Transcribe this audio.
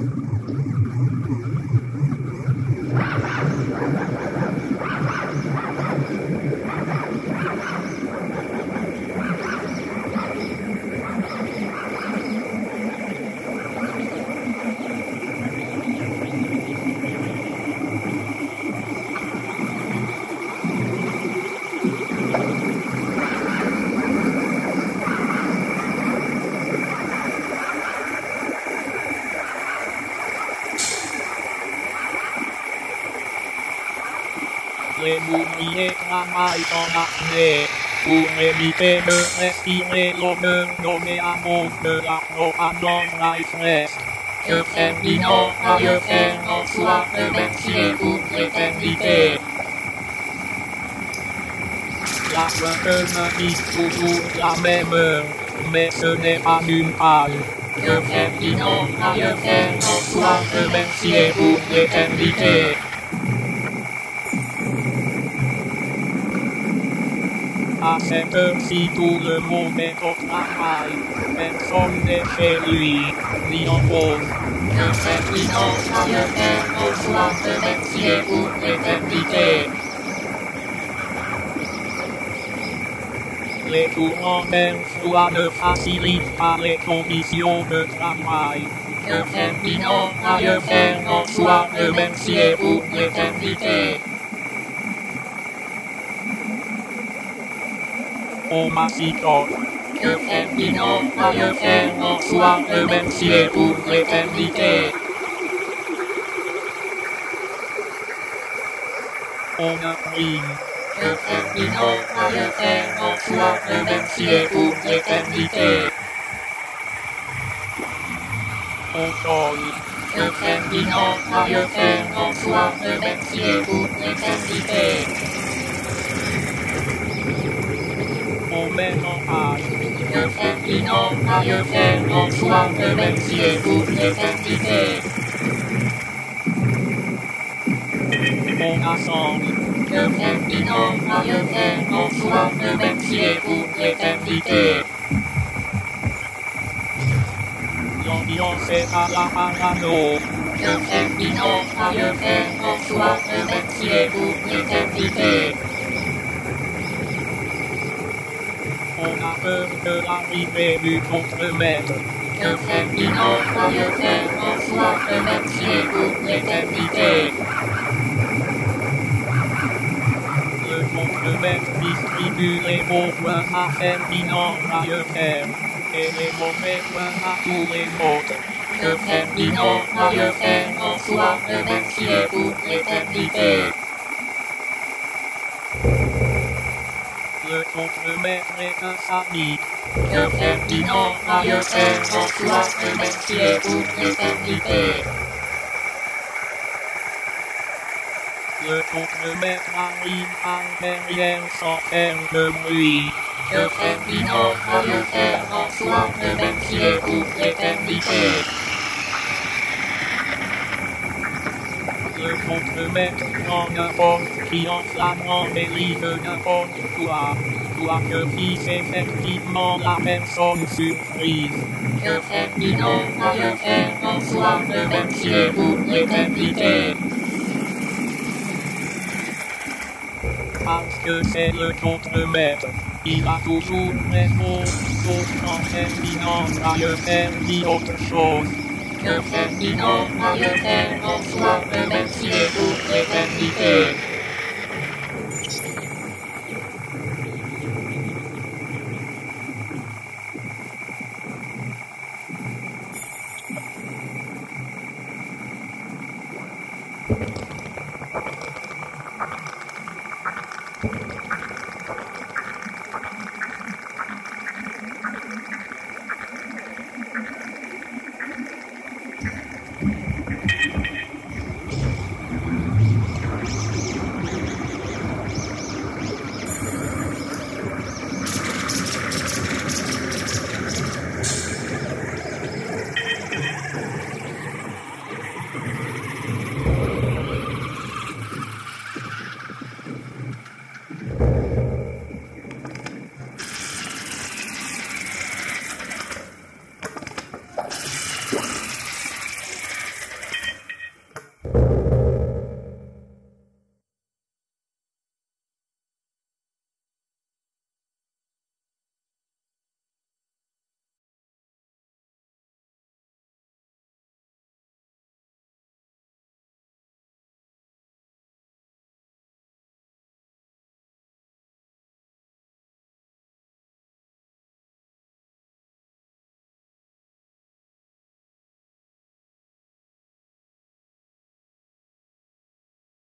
Les ouvriers travaillent en apnée pour éviter de respirer l'odeur donnée à cause de la propagande fraîche. Que faire Dino va le faire en soi remercier pour l'éternité. La chanteuse dit toujours la même heure, mais ce n'est pas une page. Que faire Dino va le faire en soi remercier pour l'éternité. À cette heure-ci, tout le monde est au travail. Personne n'est chez lui, ni en pause. Que faire Dino va le faire en soi remercier pour l'éternité. Les courants d'air froid ne facilitent pas les conditions de travail. Que faire Dino va le faire en soi remercier pour l'éternité. Au massicot, que faire Dino va le faire en soi remercier pour l'éternité. On a pris. Que faire Dino va le faire en soi remercier pour l'éternité. On colle. Que faire Dino va le faire en soi remercier pour l'éternité. On met en page. Que faire Dino va le faire en soi remercier pour l'éternité. On assemble. Que faire Dino va le faire en soi remercier pour l'éternité. L'ambiance est à la parano. Que faire Dino va le faire en soi remercier pour l'éternité. On a peur de l'arrivée du contre-maître. Que faire Dino va le faire en soi remercier pour l'éternité. Le contre-maître distribue les bons points à Ferdinand va le faire, et les mauvais points à tous les autres. Que Ferdinand va le faire en soi remercier pour l'éternité. Le contre-maître est un sadique. Que Ferdinand va le faire en soi remercier pour l'éternité. Le contre-maître arrive par derrière sans faire de bruit. Que Ferdinand va le faire en soi remercier pour l'éternité. Le contre-maître prend n'importe qui en flagrant délit de n'importe quoi. Quoique fixe effectivement la personne surprise. Que Ferdinand va le faire en soi remercier pour l'éternité. Parce que c'est le contre-maître, il a toujours raison, sauf quand Ferdinand va le faire dit autre chose. Que Ferdinand va le faire en soi remercier pour l'éternité.